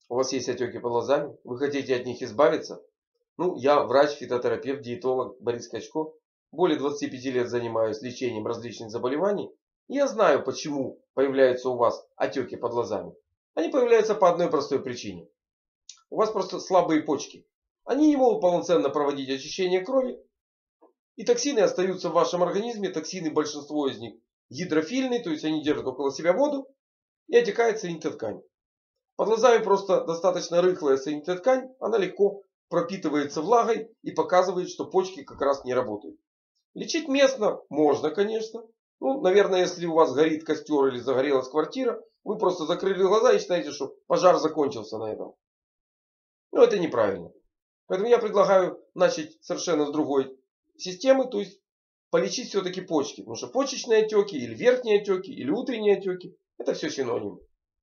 У вас есть отеки под глазами, вы хотите от них избавиться? Ну, я врач, фитотерапевт, диетолог Борис Качко. Более 25 лет занимаюсь лечением различных заболеваний. И я знаю, почему появляются у вас отеки под глазами. Они появляются по одной простой причине. У вас просто слабые почки. Они не могут полноценно проводить очищение крови. И токсины остаются в вашем организме. Токсины, большинство из них гидрофильные, то есть они держат около себя воду и отекает соединительная ткань. Под глазами просто достаточно рыхлая соединительная ткань, она легко пропитывается влагой и показывает, что почки как раз не работают. Лечить местно можно, конечно. Ну, наверное, если у вас горит костер или загорелась квартира, вы просто закрыли глаза и считаете, что пожар закончился на этом. Но это неправильно. Поэтому я предлагаю начать совершенно с другой системы, то есть полечить все-таки почки. Потому что почечные отеки, или верхние отеки, или утренние отеки, это все синонимы.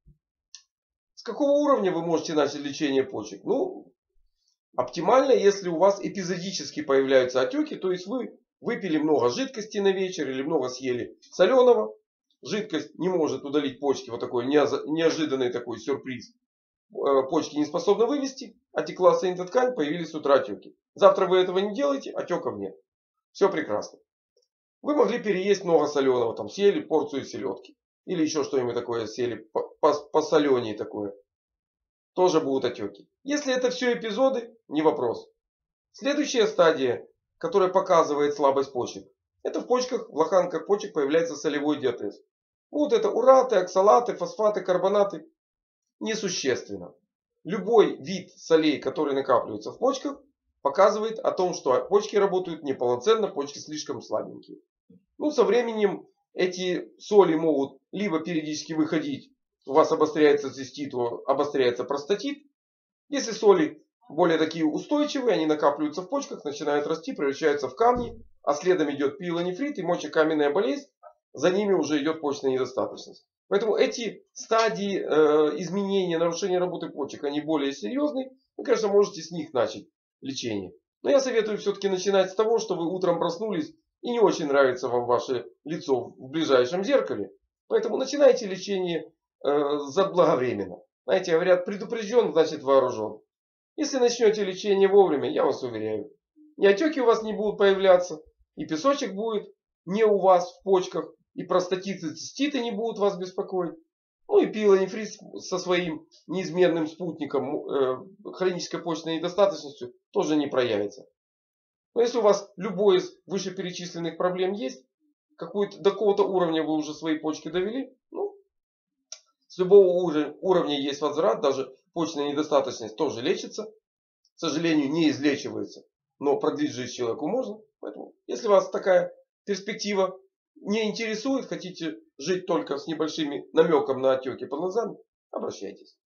С какого уровня вы можете начать лечение почек? Ну, оптимально, если у вас эпизодически появляются отеки, то есть вы выпили много жидкости на вечер или много съели соленого. Жидкость не может удалить почки, вот такой неожиданный такой сюрприз. Почки не способны вывести, отекла соединительная ткань, появились с утра отеки. Завтра вы этого не делаете, отеков нет. Все прекрасно. Вы могли переесть много соленого, там съели порцию селедки. Или еще что-нибудь такое съели посоленее такое. Тоже будут отеки. Если это все эпизоды, не вопрос. Следующая стадия, которая показывает слабость почек. Это в почках, в лоханках почек появляется солевой диатез. Вот это ураты, оксалаты, фосфаты, карбонаты. Несущественно. Любой вид солей, который накапливается в почках, показывает о том, что почки работают неполноценно, почки слишком слабенькие. Ну, со временем эти соли могут либо периодически выходить, у вас обостряется цистит, обостряется простатит. Если соли более такие устойчивые, они накапливаются в почках, начинают расти, превращаются в камни, а следом идет пилонефрит и мочекаменная болезнь, за ними уже идет почечная недостаточность. Поэтому эти стадии изменения, нарушения работы почек, они более серьезные. Вы, конечно, можете с них начать лечение. Но я советую все-таки начинать с того, что вы утром проснулись и не очень нравится вам ваше лицо в ближайшем зеркале. Поэтому начинайте лечение заблаговременно. Знаете, говорят, предупрежден, значит вооружен. Если начнете лечение вовремя, я вас уверяю, ни отеки у вас не будут появляться, и песочек будет не у вас в почках, и простатиты, циститы не будут вас беспокоить. Ну и пилонефрит со своим неизменным спутником хронической почечной недостаточностью тоже не проявится. Но если у вас любой из вышеперечисленных проблем есть, до какого-то уровня вы уже свои почки довели, ну, с любого уровня есть возврат, даже почечная недостаточность тоже лечится. К сожалению, не излечивается, но продлить жизнь человеку можно. Поэтому, если вас такая перспектива не интересует, хотите жить только с небольшими намеком на отеки под глазами, обращайтесь.